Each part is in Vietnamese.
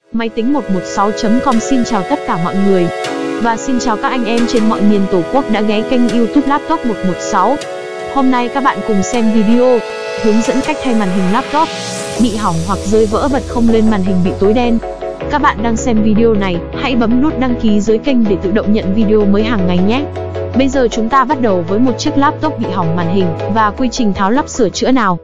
Máy tính 116.com xin chào tất cả mọi người. Và xin chào các anh em trên mọi miền Tổ quốc đã ghé kênh YouTube Laptop 116. Hôm nay các bạn cùng xem video hướng dẫn cách thay màn hình laptop bị hỏng hoặc rơi vỡ bật không lên màn hình bị tối đen. Các bạn đang xem video này, hãy bấm nút đăng ký dưới kênh để tự động nhận video mới hàng ngày nhé. Bây giờ chúng ta bắt đầu với một chiếc laptop bị hỏng màn hình và quy trình tháo lắp sửa chữa nào.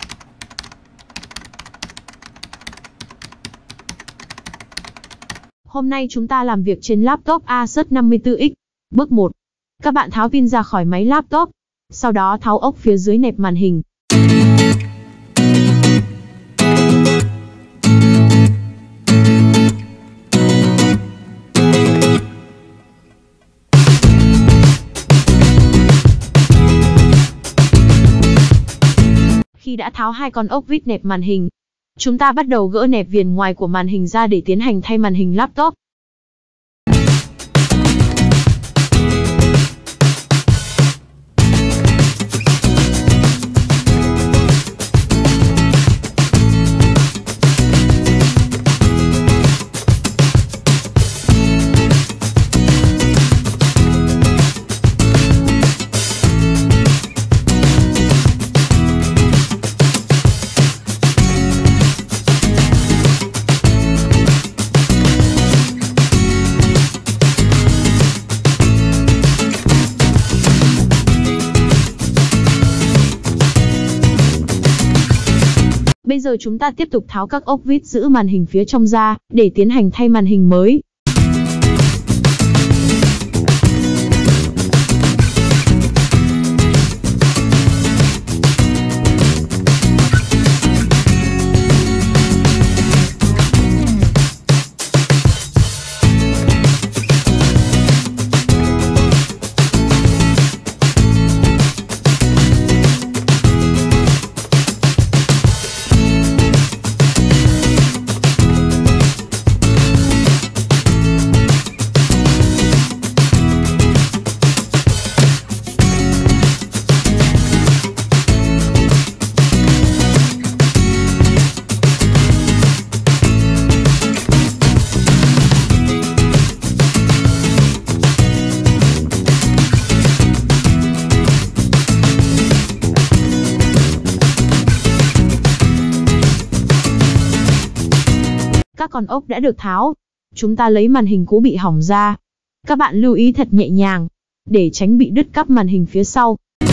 Hôm nay chúng ta làm việc trên laptop Asus 54X. Bước 1. Các bạn tháo pin ra khỏi máy laptop. Sau đó tháo ốc phía dưới nẹp màn hình. Khi đã tháo hai con ốc vít nẹp màn hình, chúng ta bắt đầu gỡ nẹp viền ngoài của màn hình ra để tiến hành thay màn hình laptop. Bây giờ chúng ta tiếp tục tháo các ốc vít giữ màn hình phía trong ra, để tiến hành thay màn hình mới. Các con ốc đã được tháo. Chúng ta lấy màn hình cũ bị hỏng ra. Các bạn lưu ý thật nhẹ nhàng, để tránh bị đứt cắp màn hình phía sau.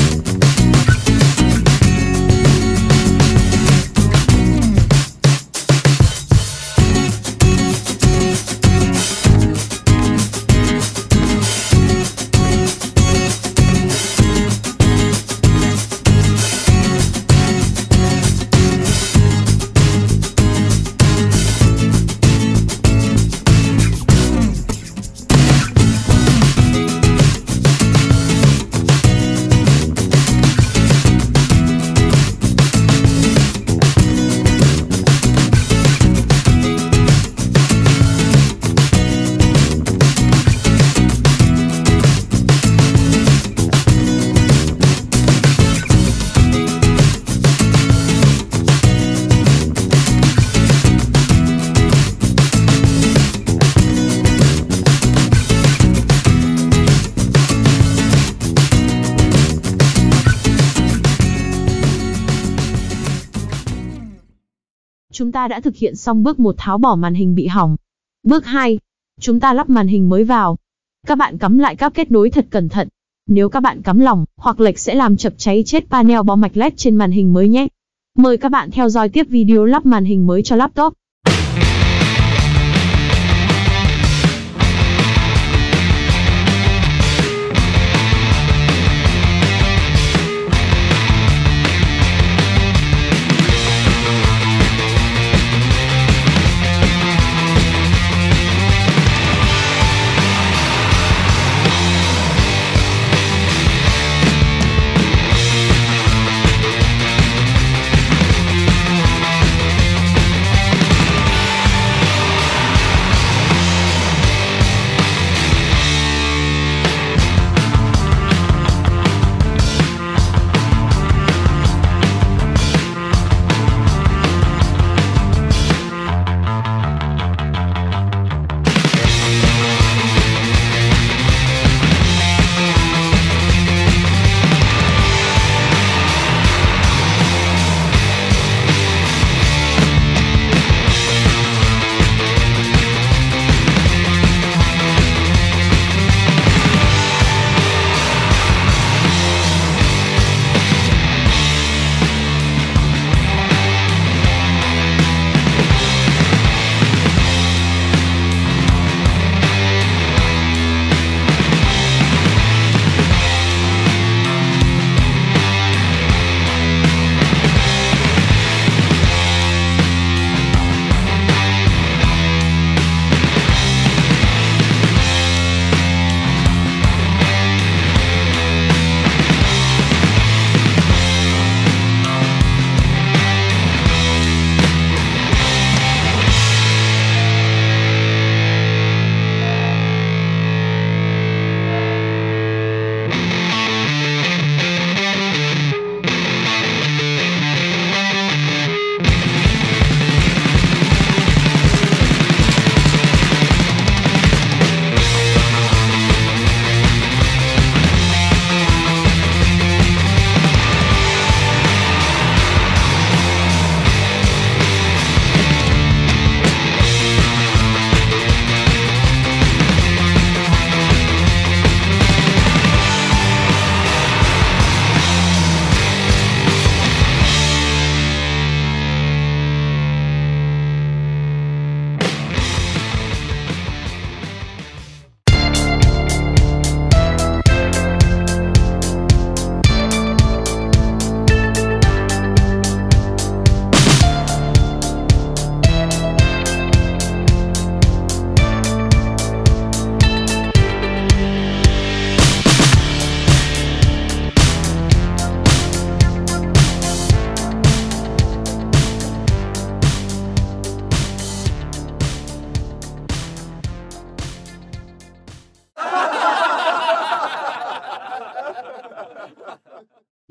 Chúng ta đã thực hiện xong bước 1 tháo bỏ màn hình bị hỏng. Bước 2. Chúng ta lắp màn hình mới vào. Các bạn cắm lại các kết nối thật cẩn thận. Nếu các bạn cắm lỏng hoặc lệch sẽ làm chập cháy chết panel bo mạch LED trên màn hình mới nhé. Mời các bạn theo dõi tiếp video lắp màn hình mới cho laptop.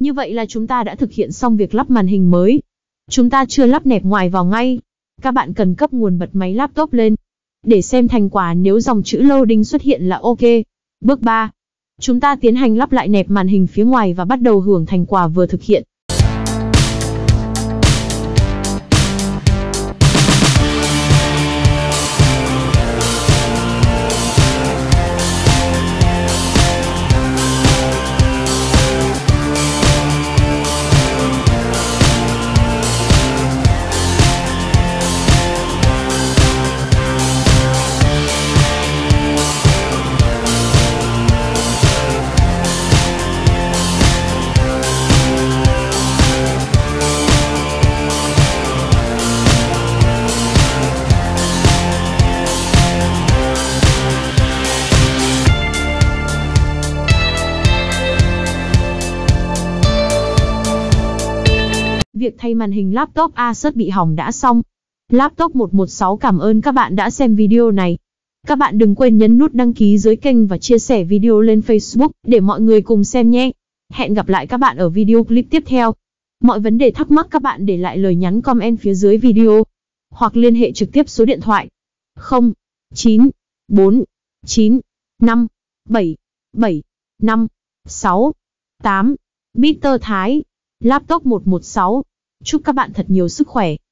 Như vậy là chúng ta đã thực hiện xong việc lắp màn hình mới. Chúng ta chưa lắp nẹp ngoài vào ngay. Các bạn cần cấp nguồn bật máy laptop lên. Để xem thành quả nếu dòng chữ loading xuất hiện là OK. Bước 3. Chúng ta tiến hành lắp lại nẹp màn hình phía ngoài và bắt đầu hưởng thành quả vừa thực hiện. Việc thay màn hình laptop Asus bị hỏng đã xong. Laptop 116 cảm ơn các bạn đã xem video này. Các bạn đừng quên nhấn nút đăng ký dưới kênh và chia sẻ video lên Facebook để mọi người cùng xem nhé. Hẹn gặp lại các bạn ở video clip tiếp theo. Mọi vấn đề thắc mắc các bạn để lại lời nhắn comment phía dưới video hoặc liên hệ trực tiếp số điện thoại 0949577568. Mr. Thái, Laptop 116. Chúc các bạn thật nhiều sức khỏe.